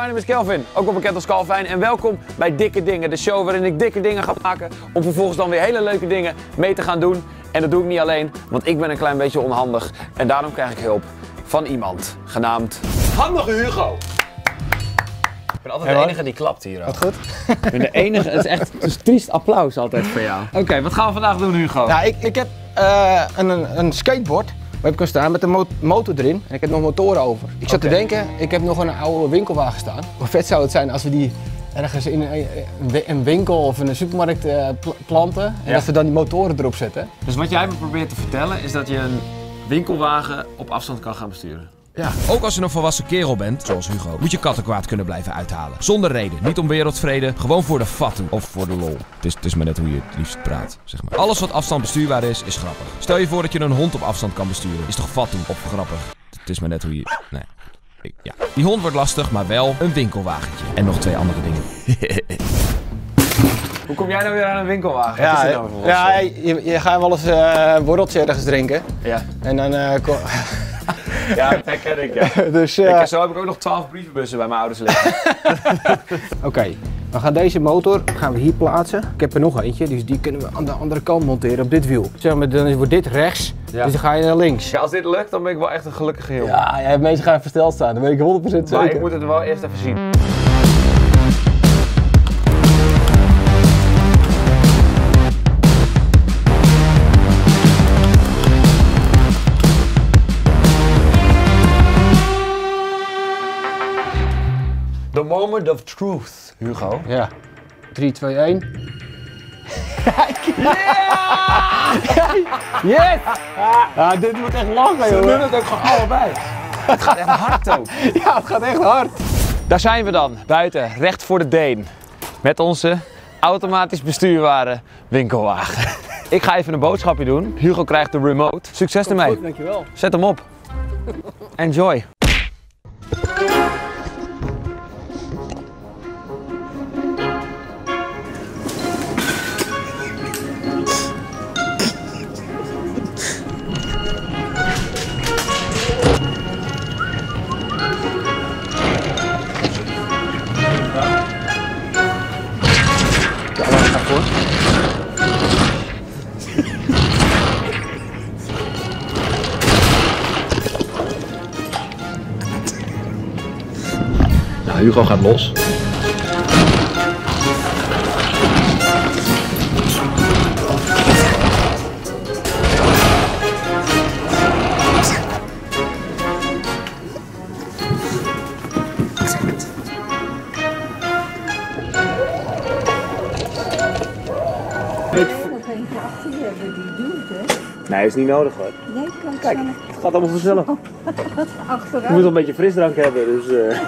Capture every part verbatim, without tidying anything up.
my name is Kelvin, ook wel bekend als Calvin, en welkom bij Dikke Dingen, de show waarin ik dikke dingen ga maken om vervolgens dan weer hele leuke dingen mee te gaan doen. En dat doe ik niet alleen, want ik ben een klein beetje onhandig en daarom krijg ik hulp van iemand genaamd Handige Hugo. Ik ben altijd hey, de enige die klapt hier. Wat goed? Ik ben de enige, het is echt het is triest applaus altijd voor jou. Oké, okay, wat gaan we vandaag doen, Hugo? Nou, ik, ik heb uh, een, een skateboard. Waar heb ik staan met een mo motor erin en ik heb nog motoren over. Ik zat okay. te denken, ik heb nog een oude winkelwagen staan. Hoe vet zou het zijn als we die ergens in een, een winkel of in een supermarkt uh, planten en ja. dat we dan die motoren erop zetten. Dus wat jij me probeert te vertellen is dat je een winkelwagen op afstand kan gaan besturen? Ja. Ook als je een volwassen kerel bent, zoals Hugo, moet je kattenkwaad kunnen blijven uithalen. Zonder reden, niet om wereldvrede, gewoon voor de fatu of voor de lol. Het is, het is maar net hoe je het liefst praat, zeg maar. Alles wat afstand bestuurbaar is, is grappig. Stel je voor dat je een hond op afstand kan besturen. Is toch fatu of grappig? Het is maar net hoe je... Nee. Ik, ja. Die hond wordt lastig, maar wel een winkelwagentje. En nog twee andere dingen. Hoe kom jij nou weer aan een winkelwagen? Ja, Wat is dit nou voor ja je, je gaat wel eens uh, een borreltje ergens drinken. Ja. En dan... Uh, Ja, dat herken ik, ja. Dus, uh... ik, zo heb ik ook nog twaalf brievenbussen bij mijn ouders liggen. Oké, okay, we gaan deze motor gaan we hier plaatsen. Ik heb er nog eentje, dus die kunnen we aan de andere kant monteren op dit wiel. Zeg maar, dan wordt dit rechts, ja. Dus dan ga je naar links. Ja, als dit lukt, dan ben ik wel echt een gelukkige jongen. Ja, jij hebt mensen gaan versteld staan, dan weet ik honderd procent zeker. Maar ik moet het wel eerst even zien. The moment of truth, Hugo. Ja. drie, twee, één. Yeah! Yes! Ja, dit wordt echt lang, joh. Ze doen het ook gewoon allebei. Het gaat echt hard ook. Ja, het gaat echt hard. Daar zijn we dan, buiten, recht voor de Deen. Met onze automatisch bestuurbare winkelwagen. Ik ga even een boodschapje doen. Hugo krijgt de remote. Succes ermee. Goed, dankjewel. Zet hem op. Enjoy. Nou, Hugo gaat los. Nee, is niet nodig hoor. Nee, kan Kijk, het gaat allemaal vanzelf. Achteruit. Je moet wel een beetje frisdrank hebben, dus... Uh...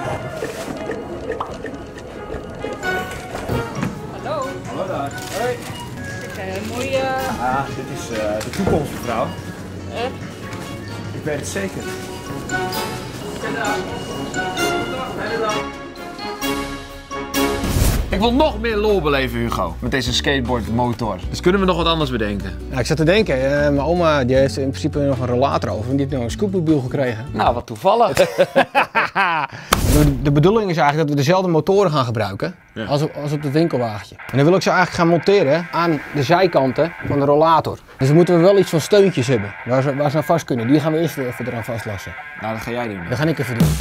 Hallo. Hallo daar. Hoi. Kijk, een mooie... Ah, dit is uh, de toekomst, mevrouw. Eh? Ik weet het zeker. Goedendag. Goedendag. Ik wil nog meer lol beleven, Hugo, met deze skateboardmotor. Dus kunnen we nog wat anders bedenken? Ja, ik zat te denken, uh, mijn oma die heeft in principe nog een rollator over en die heeft nog een scootmobiel gekregen. Nou, wat toevallig. de, de bedoeling is eigenlijk dat we dezelfde motoren gaan gebruiken ja. als, op, als op het winkelwagentje. En dan wil ik ze eigenlijk gaan monteren aan de zijkanten van de rollator. Dus dan moeten we wel iets van steuntjes hebben, waar ze, waar ze aan vast kunnen. Die gaan we eerst even eraan vastlassen. Nou, dat ga jij doen. Dat ga ik even doen.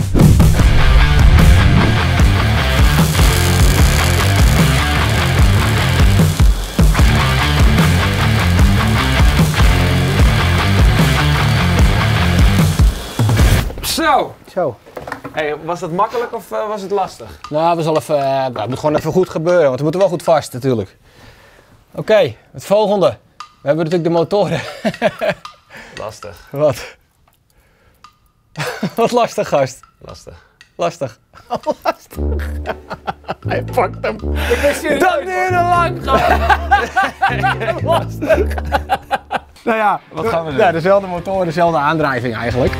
Zo! Zo. Hey, was dat makkelijk of uh, was het lastig? Nou, we zullen even, uh, het moet gewoon even goed gebeuren, want we moeten wel goed vast natuurlijk. Oké, okay, het volgende. We hebben natuurlijk de motoren. Lastig. Wat? Wat lastig, gast. Lastig. Lastig. Lastig. Hij pakt hem. Ik ben serieus. Dat duurde lang, gast. Lastig. Nou ja, wat gaan we doen? Ja, dezelfde motor, dezelfde aandrijving eigenlijk.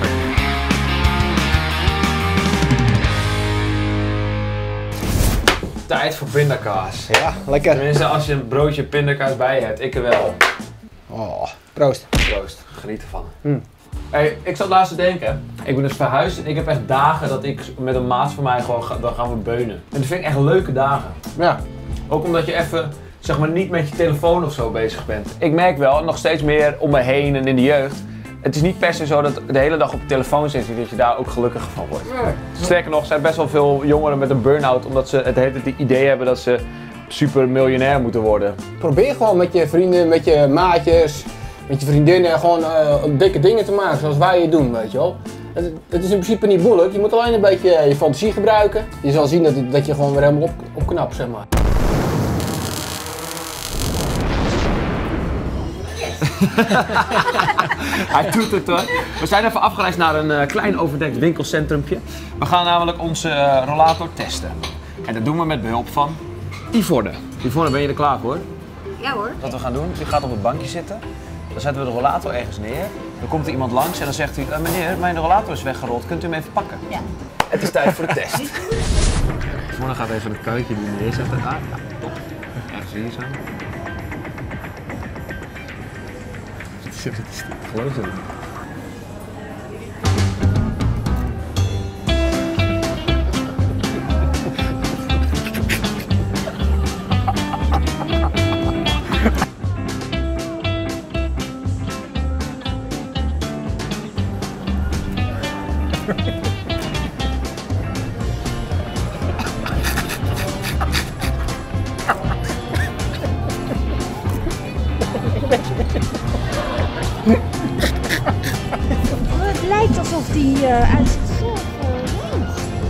Tijd voor pindakaas. Ja, lekker. Tenminste, als je een broodje pindakaas bij je hebt, ik er wel. Oh, proost. Proost, geniet ervan. Mm. Hey, ik zat laatst te denken, ik ben dus verhuisd en ik heb echt dagen dat ik met een maat van mij gewoon, ga, dan gaan we beunen. En dat vind ik echt leuke dagen. Ja. Ook omdat je even, zeg maar, niet met je telefoon of zo bezig bent. Ik merk wel, nog steeds meer om me heen en in de jeugd, het is niet per se zo dat de hele dag op je telefoon zit, dat je daar ook gelukkiger van wordt. Nee. Sterker nog, er zijn best wel veel jongeren met een burn-out omdat ze het hele tijd het idee hebben dat ze super miljonair moeten worden. Probeer gewoon met je vrienden, met je maatjes, met je vriendinnen gewoon uh, dikke dingen te maken zoals wij het doen, weet je wel. Het, het is in principe niet moeilijk, je moet alleen een beetje je fantasie gebruiken. Je zal zien dat, dat je gewoon weer helemaal op, opknapt, zeg maar. Hij doet het hoor. We zijn even afgereisd naar een uh, klein overdekt winkelcentrumpje. We gaan namelijk onze uh, rollator testen. En dat doen we met behulp van Yvonne. Yvonne, ben je er klaar voor? Ja hoor. Wat we gaan doen, u gaat op het bankje zitten. Dan zetten we de rollator ergens neer. Dan komt er iemand langs en dan zegt u, uh, meneer, mijn rollator is weggerold, kunt u hem even pakken? Ja. Het is tijd voor de test. Yvonne gaat even het kuitje die neerzetten. Ah, ja, top. Ergens hier zo. Geloof het. Het lijkt alsof die uh, uit zichzelf uh,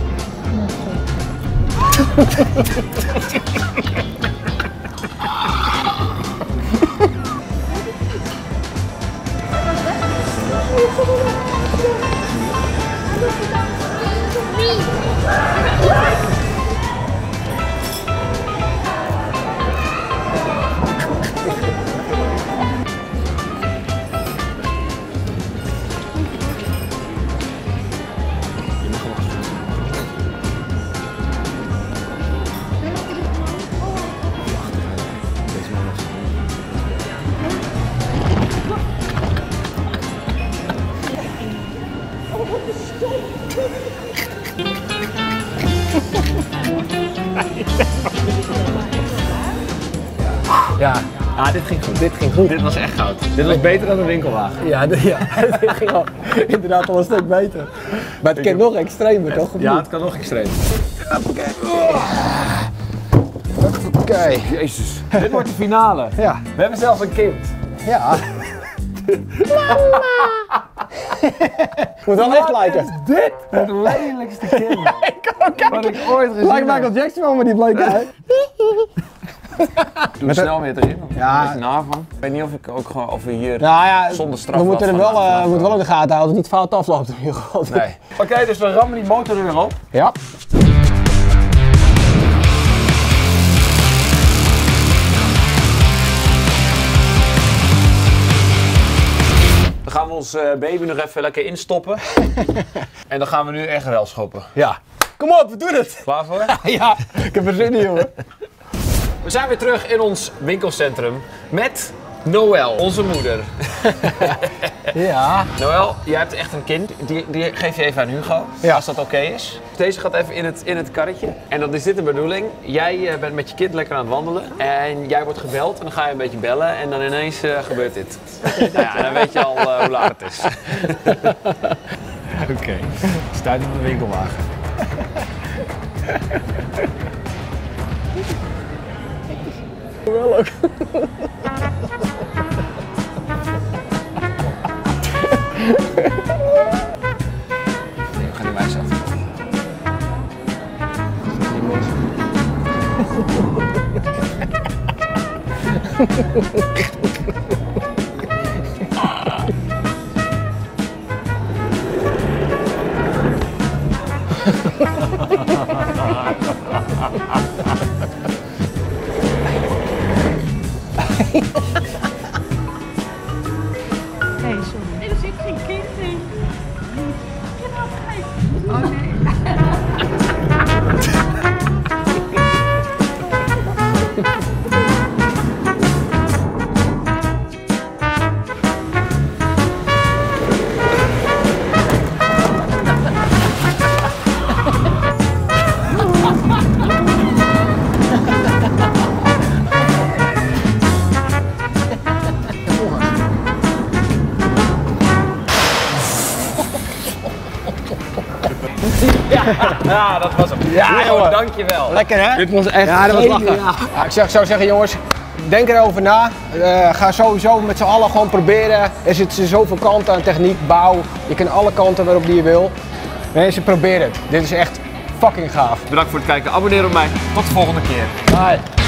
Ja, ah, dit ging goed. Dit ging goed. Dit was echt goud. Dit was beter dan een winkelwagen. Ja, d- ja dit ging al, inderdaad al een stuk beter. Maar het kan nog extremer, toch? Of Ja, niet? het kan nog extreem. Oké. Jezus. Dit wordt de finale. Ja. We hebben zelfs een kind. Ja. Moet wel echt lijken. Dit? Het lelijkste kind. Wat ik ooit gezien Lijkt heb. Michael Jackson wel, maar die bleek uit. Doe het snel weer erin. Ja. Een beetje naar van. Ik weet niet of, ik ook gewoon, of we hier Nou ja, zonder straf we moeten er van wel, laten uh, we moeten wel in de gaten houden dat het niet fout afloopt in ieder geval. Nee. Oké, okay, dus we rammen die motor er weer op. Ja. Dan gaan we ons uh, baby nog even lekker instoppen. En dan gaan we nu echt wel schoppen. Ja. Kom op, we doen het. Klaar voor? Ja, ik heb er zin in, jongen. We zijn weer terug in ons winkelcentrum met Noël, onze moeder. Ja. Noël, jij hebt echt een kind. Die, die geef je even aan Hugo, Ja. als dat oké is. Deze gaat even in het, in het karretje. En dan is dit de bedoeling. Jij uh, bent met je kind lekker aan het wandelen. En jij wordt gebeld en dan ga je een beetje bellen. En dan ineens uh, gebeurt dit. Nou ja, en dan weet je al uh, hoe laat het is. Oké, okay. Staat in de winkelwagen. Wel ook. Nee, we gaan die wijs achter. Nee, sorry. Nee, er zit geen kind in. Oh nee. Ja, ja, dat was hem. Ja, jongen. Dankjewel. Lekker hè? Dit was echt Ja, dat was lachen. geniaal. Ja, ik zeg, zou zeggen jongens, denk erover na. Uh, ga sowieso met z'n allen gewoon proberen. Er zitten zoveel kanten aan techniek, bouw. Je kan alle kanten waarop die je wil. Mensen, probeer het. Dit is echt fucking gaaf. Bedankt voor het kijken. Abonneer op mij. Tot de volgende keer. Bye.